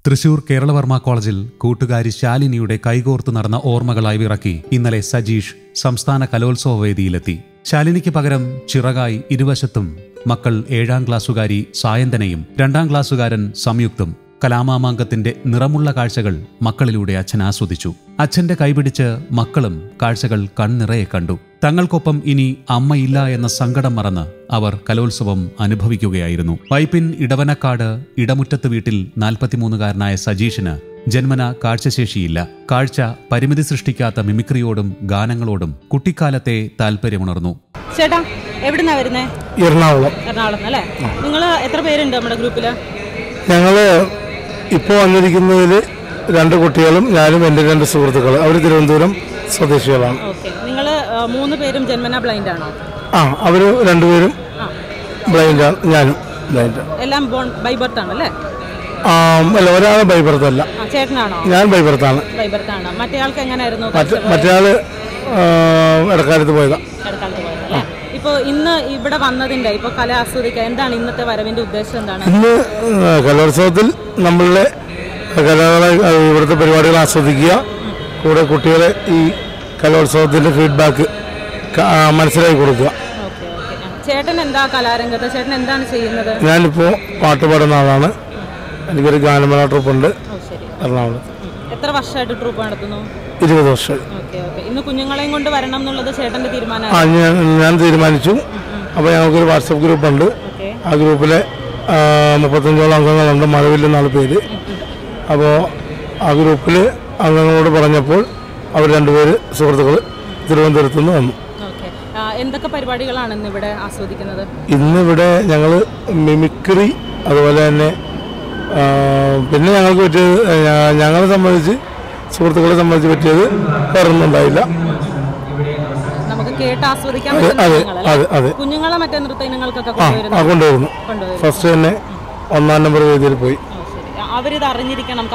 തൃശൂർ കേരളവർമ്മ കോളേജിൽ കൂട്ടുകാരി ശാലിനിയുടെ കൈകോർത്തു നടന്ന ഓർമ്മകളായി വിറക്കി ഇന്നലെ സജീഷ് സംസ്ഥാന കലോത്സവ വേദിയിലെത്തി. ശാലിനിക്ക് പകരം ചിറകായി ഇരുവശത്തും മക്കൾ 7ാം ക്ലാസ്സുകാരി സായന്തനയും 2ാം ക്ലാസ്സുകാരൻ സംയുക്തും. കലാമാമാങ്കത്തിന്റെ നിറമുള്ള കാഴ്ചകൾ മക്കളിലൂടെ അച്ഛൻ ആസ്വദിച്ചു. അച്ഛന്റെ കൈപിടിച്ച് മക്കളും കാഴ്ചകൾ കൺനിറയെ കണ്ടു. തങ്ങൾക്കൊപ്പം ഇനി അമ്മയില്ല എന്ന സങ്കടം മറന്ന് അവർ കലോത്സവം അനുഭവിക്കുകയായിരുന്നു. വൈപ്പിൻ ഇടവനക്കാട് ഇടമുറ്റത്ത് വീട്ടിൽ 43-കാരനായ സജീഷിന് ജന്മന കാഴ്ചശേഷിയില്ല. കാഴ്ച പരിമിതി സൃഷ്ടിക്കാത്ത മിമിക്രിയോടും ഗാനങ്ങളോടും കുട്ടിക്കാലത്തെ താല്പര്യമുണർന്നു. ചേട്ടാ എവിടുന്നാ വരുന്നേ? എറണാകുളം അല്ലേ? നിങ്ങൾ എത്ര പേരുണ്ട് നമ്മുടെ ഗ്രൂപ്പില്? ഞങ്ങള് ഇപ്പോൾ വന്നിരിക്കുന്നതിൽ 2 കുട്ടികളും ഞാനും എൻ്റെ 2 സുഹൃത്തുക്കളും. അവർ തിരുവനന്തപുരം സ്വദേശികളാണ്. നിങ്ങൾ 3 പേരും ജന്മന ബ്ലൈൻഡ് ആണോ? അവർ 2 പേരും ബ്ലൈൻഡാണ്, ഞാനും ബ്ലൈൻഡ്. എല്ലാം ബൈ ബർത്ത് ആണല്ലേ? അല്ല, ഒരാൾ ബൈ ബർത്ത് അല്ല. ചേട്ടനാണോ? ഞാൻ ബൈ ബർത്താണ്. മറ്റേയാൾക്ക് എങ്ങനെയായിരുന്നു? മറ്റേയാള് ഇടക്കാലത്ത് പോയതാ. ഇപ്പൊ ഇന്ന് ഇവിടെ വന്നതിന്റെ ഇപ്പൊ കല ആസ്വദിക്കുക, എന്താണ് ഇന്നത്തെ വരവിന്റെ ഉദ്ദേശം? എന്താണ് ഇന്ന് കലോത്സവത്തിൽ നമ്മളുടെ കലകളെ ഇവിടുത്തെ പരിപാടികൾ ആസ്വദിക്കുക, കൂടെ കുട്ടികളെ ഈ കലോത്സവത്തിന്റെ ഫീഡ്ബാക്ക് മനസ്സിലാക്കി കൊടുക്കുക. ചേട്ടൻ എന്താ കലാരംഗത്ത്? ചേട്ടൻ എന്താണ് ചെയ്യുന്നത്? ഞാനിപ്പോ പാട്ട് പാടുന്ന ആളാണ്. എനിക്കൊരു ഗാനമേള ട്രൂപ്പുണ്ട് എറണാകുളത്ത്. എത്ര വർഷമായിട്ട് ട്രൂപ്പ് നടത്തുന്നു? 20 വർഷമായി. ഇന്ന് കുഞ്ഞുങ്ങളെയും കൊണ്ട് വരണം എന്നുള്ളത് ചേട്ടന്റെ തീരുമാനമാണ്? ഞാൻ തീരുമാനിച്ചു. അപ്പോൾ ഞങ്ങൾക്കൊരു വാട്സപ്പ് ഗ്രൂപ്പുണ്ട്. ആ ഗ്രൂപ്പിലെ 35ഓളം അംഗങ്ങളുണ്ട്, മഴവില്ല 4 പേര്. അപ്പോൾ ആ ഗ്രൂപ്പിൽ അംഗങ്ങളോട് പറഞ്ഞപ്പോൾ അവർ 2 പേര് സുഹൃത്തുക്കൾ തിരുവനന്തപുരത്ത് നിന്ന് വന്നു. എന്തൊക്കെ പരിപാടികളാണ് ഇന്നിവിടെ ആസ്വദിക്കുന്നത്? ഇന്നിവിടെ ഞങ്ങൾ മിമിക്രി, അതുപോലെ തന്നെ പിന്നെ ഞങ്ങൾക്ക് പറ്റിയത്, ഞങ്ങളെ സംബന്ധിച്ച് സുഹൃത്തുക്കളെ സംബന്ധിച്ച് പറ്റിയത് വേറൊന്നും ഉണ്ടായില്ല. കുഞ്ഞുങ്ങളെ മറ്റേ നൃത്ത ഇനങ്ങൾക്കൊക്കെ കൊണ്ടുവരുന്നു. ഫസ്റ്റ് തന്നെ 1ാം നമ്പർ വേദിയിൽ പോയി. അവരിത് അറിഞ്ഞിരിക്കണം,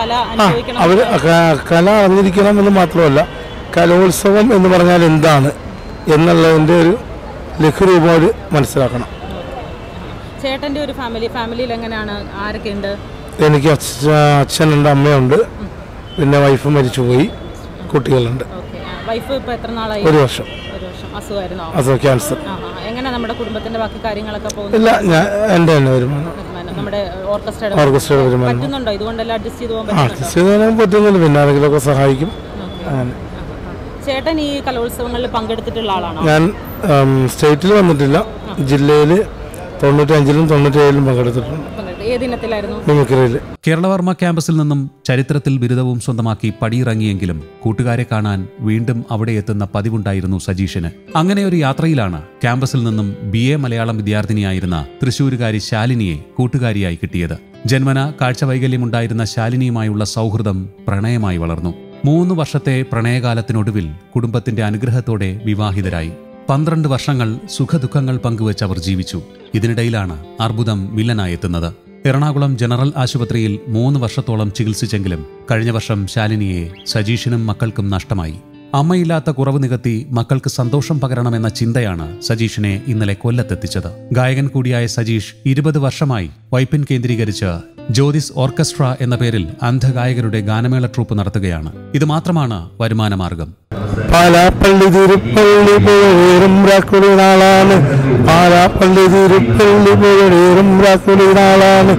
കല അറിഞ്ഞിരിക്കണം എന്ന് മാത്രമല്ല, കലോത്സവം എന്ന് പറഞ്ഞാൽ എന്താണ് എന്നുള്ളതിൻ്റെ ഒരു ലഘുരൂപം അവർ മനസ്സിലാക്കണം. ചേട്ടൻ്റെ ഒരു ഫാമിലിയിൽ എങ്ങനെയാണ്? ആരൊക്കെ ഉണ്ട്? എനിക്ക് അച്ഛനുണ്ട്, അമ്മയുണ്ട്, പിന്നെ വൈഫ് മരിച്ചുപോയി, കുട്ടികളുണ്ട്. വൈഫ് ഇപ്പോൾ എത്ര നാളായി? 1 വർഷം. അസുഖമായിരുന്നോ? ക്യാൻസർ. എങ്ങനെ നമ്മുടെ കുടുംബത്തിന്റെ ബാക്കി കാര്യങ്ങളൊക്കെ പോകുന്നു? ഇല്ല, എൻ്റെ തന്നെ വരുമാനം. നമ്മുടെ ഓർക്കസ്ട്രയുടെ വരുമാനം ഇതുകൊണ്ടെല്ലാം അഡ്ജസ്റ്റ് ചെയ്ത് പോകാൻ പറ്റുന്നില്ല. പിന്നെ ആരെങ്കിലുമൊക്കെ സഹായിക്കും. അങ്ങനെ. ചേട്ടൻ ഈ കലോത്സവങ്ങളിൽ പങ്കെടുത്തിട്ടുള്ള ആളാണോ? ഞാൻ സ്റ്റേറ്റിൽ വന്നിട്ടില്ല, ജില്ലയിൽ 95-ലും 97-ലും പങ്കെടുത്തിട്ടുണ്ട്. മിമിക്രിയിൽ. കേരളവർമ്മ ക്യാമ്പസിൽ നിന്നും ചരിത്രത്തിൽ ബിരുദവും സ്വന്തമാക്കി പടിയിറങ്ങിയെങ്കിലും കൂട്ടുകാരെ കാണാൻ വീണ്ടും അവിടെ എത്തുന്ന പതിവുണ്ടായിരുന്നു സജീഷിന്. അങ്ങനെ ഒരു യാത്രയിലാണ് ക്യാമ്പസിൽ നിന്നും BA മലയാളം വിദ്യാർത്ഥിനിയായിരുന്ന തൃശൂരുകാരി ശാലിനിയെ കൂട്ടുകാരിയായി കിട്ടിയത്. ജന്മന കാഴ്ചവൈകല്യമുണ്ടായിരുന്ന ശാലിനിയുമായുള്ള സൗഹൃദം പ്രണയമായി വളർന്നു. 3 വർഷത്തെ പ്രണയകാലത്തിനൊടുവിൽ കുടുംബത്തിന്റെ അനുഗ്രഹത്തോടെ വിവാഹിതരായി. 12 വർഷങ്ങൾ സുഖദുഃഖങ്ങൾ പങ്കുവച്ച് അവർ ജീവിച്ചു. ഇതിനിടയിലാണ് അർബുദം വില്ലനായെത്തുന്നത്. എറണാകുളം ജനറൽ ആശുപത്രിയിൽ 3 വർഷത്തോളം ചികിത്സിച്ചെങ്കിലും കഴിഞ്ഞ വർഷം ശാലിനിയെ സജീഷിനും മക്കൾക്കും നഷ്ടമായി. അമ്മയില്ലാത്ത കുറവ് നികത്തി മക്കൾക്ക് സന്തോഷം പകരണമെന്ന ചിന്തയാണ് സജീഷിനെ ഇന്നലെ കൊല്ലത്തെത്തിച്ചത്. ഗായകൻ കൂടിയായ സജീഷ് 20 വർഷമായി വൈപ്പിൻ കേന്ദ്രീകരിച്ച് ജ്യോതിസ് ഓർക്കസ്ട്ര എന്ന പേരിൽ അന്ധഗായകരുടെ ഗാനമേള ട്രൂപ്പ് നടത്തുകയാണ്. ഇത് മാത്രമാണ് വരുമാനമാർഗം. പാലാപ്പള്ളി തിരുപ്പള്ളി പുഴയേറും രാക്കുളിനാളാണ്, പാലാപ്പള്ളി തിരുപ്പള്ളി പുഴയേറും രാക്കുളിനാളാണ്.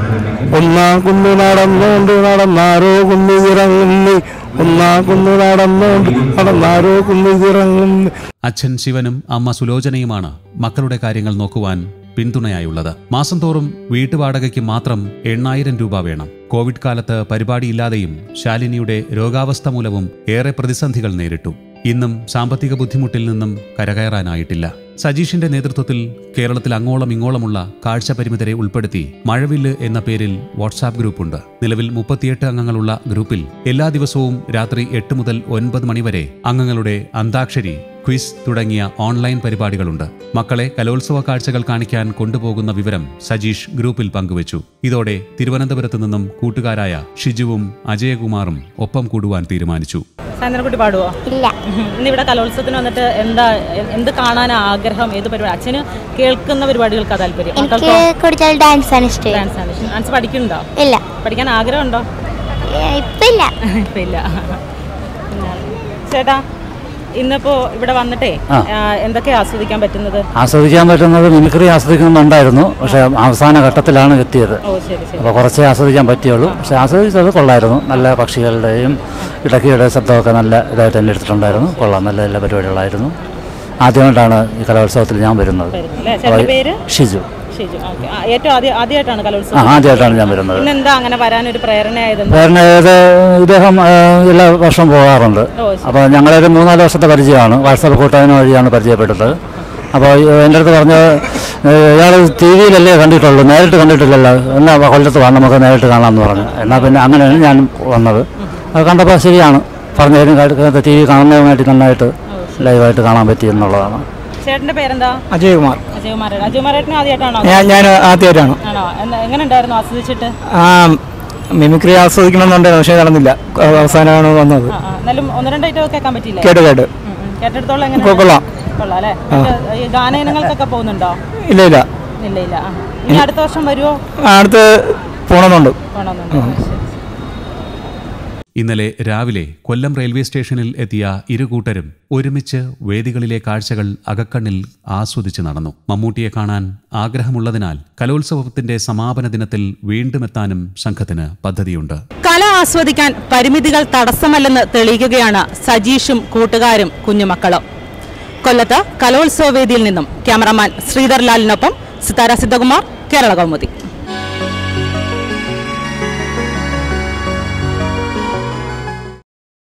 1ആം കുന്നു നടന്നോണ്ട് നടന്നാരോ കുന്നിറങ്ങുന്നു, 1ആം കുന്നു നടന്നോണ്ട് നടന്നാരോ കുന്നിറങ്ങുന്നു. അച്ഛൻ ശിവനും അമ്മ സുലോചനയുമാണ് മക്കളുടെ കാര്യങ്ങൾ നോക്കുവാൻ പിന്തുണയായുള്ളത്. മാസം തോറും വീട്ടുവാടകയ്ക്ക് മാത്രം 8000 രൂപ വേണം. കോവിഡ് കാലത്ത് പരിപാടിയില്ലാതെയും ശാലിനിയുടെ രോഗാവസ്ഥ മൂലവും ഏറെ പ്രതിസന്ധികൾ നേരിട്ടു. ഇന്നും സാമ്പത്തിക ബുദ്ധിമുട്ടിൽ നിന്നും കരകയറാനായിട്ടില്ല. സജീഷിന്റെ നേതൃത്വത്തിൽ കേരളത്തിൽ അങ്ങോളം ഇങ്ങോളമുള്ള കാഴ്ചപരിമിതരെ ഉൾപ്പെടുത്തി മഴവില്ല് എന്ന പേരിൽ വാട്സാപ്പ് ഗ്രൂപ്പുണ്ട്. നിലവിൽ 38 അംഗങ്ങളുള്ള ഗ്രൂപ്പിൽ എല്ലാ ദിവസവും രാത്രി 8 മുതൽ 9 മണിവരെ അംഗങ്ങളുടെ അന്താക്ഷരി, ക്വിസ് തുടങ്ങിയ ഓൺലൈൻ പരിപാടികളുണ്ട്. മക്കളെ കലോത്സവ കാഴ്ചകൾ കാണിക്കാൻ കൊണ്ടുപോകുന്ന വിവരം സജീഷ് ഗ്രൂപ്പിൽ പങ്കുവച്ചു. ഇതോടെ തിരുവനന്തപുരത്ത് നിന്നും കൂട്ടുകാരായ ഷിജുവും അജയകുമാറും ഒപ്പം കൂടുവാൻ തീരുമാനിച്ചു. സായന്തനക്കുട്ടി പാടുവോ? ഇല്ല. ഇന്നിവിടെ കലോത്സവത്തിന് വന്നിട്ട് എന്ത് കാണാൻ ആഗ്രഹം? ഏത് പരിപാടി? അച്ഛന് കേൾക്കുന്ന പരിപാടികൾക്കാ താല്പര്യം? എനിക്ക് കൂടുതൽ ഡാൻസ് ആണ് ഇഷ്ടം. ഡാൻസ് പഠിക്കുന്നുണ്ടോ? ഇല്ല. പഠിക്കാൻ ആഗ്രഹമുണ്ടോ? ഇപ്പില്ല. ഇല്ല. ചേട്ടാ, ഇന്നിപ്പോ ഇവിടെ വന്നിട്ടേ എന്തൊക്കെയാ ആസ്വദിക്കാൻ പറ്റുന്നത്? ആസ്വദിക്കാൻ പറ്റുന്നത് മിമിക്രി ആസ്വദിക്കുന്നുണ്ടായിരുന്നു, പക്ഷെ അവസാന ഘട്ടത്തിലാണ് എത്തിയത്. അപ്പോൾ കുറച്ചേ ആസ്വദിക്കാൻ പറ്റിയുള്ളൂ. പക്ഷെ ആസ്വദിച്ചത് കൊള്ളായിരുന്നു. നല്ല പക്ഷികളുടെയും ഇടയ്ക്കിടെ ശബ്ദമൊക്കെ നല്ല ഇതായിട്ട് തന്നെ എടുത്തിട്ടുണ്ടായിരുന്നു. കൊള്ളാം, നല്ല നല്ല പരിപാടികളായിരുന്നു. ആദ്യമായിട്ടാണ് ഈ കലോത്സവത്തിൽ ഞാൻ വരുന്നത്. ഷിജു. ആദ്യമായിട്ടാണ് ഞാൻ വരുന്നത്. പ്രേരണയായത് ഇദ്ദേഹം എല്ലാ വർഷവും പോകാറുണ്ട്. അപ്പോൾ ഞങ്ങളൊരു 3-4 വർഷത്തെ പരിചയമാണ്. വാട്സാപ്പ് കൂട്ടായ്മ വഴിയാണ് പരിചയപ്പെട്ടത്. അപ്പോൾ എൻ്റെ അടുത്ത് പറഞ്ഞത്, ഇയാൾ ടി വിയിലല്ലേ കണ്ടിട്ടുള്ളൂ, നേരിട്ട് കണ്ടിട്ടില്ലല്ലോ, എന്നാൽ കൊല്ലത്ത് വേണം നമുക്ക് നേരിട്ട് കാണാമെന്ന് പറഞ്ഞു. എന്നാൽ പിന്നെ അങ്ങനെയാണ് ഞാൻ വന്നത്. അത് കണ്ടപ്പോൾ ശരിയാണ്, പറഞ്ഞതിനും ടി വി കാണുന്നതുമായിട്ട് നന്നായിട്ട് ലൈവായിട്ട് കാണാൻ പറ്റി എന്നുള്ളതാണ്. ചേട്ടന്റെ പേരെന്താ? അജയ്കുമാർ. അജയ്കുമാരേട്ടൻ ആദ്യമായിട്ടാണോ? ഞാൻ ആദ്യമായിട്ടാണ്. എങ്ങനെ ഉണ്ടായിരുന്നു ആസ്വദിച്ചിട്ട്? മിമിക്രി ആസ്വദിക്കണമെന്നുണ്ടായിരുന്നു, പക്ഷേ നടന്നില്ല. അവസാനമാണ് വന്നത്. എന്നാലും 1-2 ഐറ്റം കേൾക്കാൻ പറ്റിയില്ലേ? കേട്ടെടുത്തോളം കൊള്ളാം. കൊള്ളാം അല്ലേ? ഗാനയിനങ്ങൾക്കൊക്കെ പോകുന്നുണ്ടോ? ഇല്ല. ഇനി അടുത്ത വർഷം വരുമോ? അടുത്ത് പോണമെന്നുണ്ട്. ഇന്നലെ രാവിലെ കൊല്ലം റെയിൽവേ സ്റ്റേഷനിൽ എത്തിയ ഇരുകൂട്ടരും ഒരുമിച്ച് വേദികളിലെ കാഴ്ചകൾ അകക്കണ്ണിൽ ആസ്വദിച്ച് നടന്നു. മമ്മൂട്ടിയെ കാണാൻ ആഗ്രഹമുള്ളതിനാൽ കലോത്സവത്തിന്റെ സമാപന ദിനത്തിൽ വീണ്ടും എത്താനും സംഘത്തിന് പദ്ധതിയുണ്ട്. കല ആസ്വദിക്കാൻ പരിമിതികൾ തടസ്സമല്ലെന്ന് തെളിയിക്കുകയാണ് സജീഷും കൂട്ടുകാരും കുഞ്ഞുമക്കളും. കൊല്ലത്ത് കലോത്സവ വേദിയിൽ നിന്നും ക്യാമറമാൻ ശ്രീധർ ലാലിനൊപ്പം സിതാര സിദ്ധകുമാർ, കേരള കൗമുദി.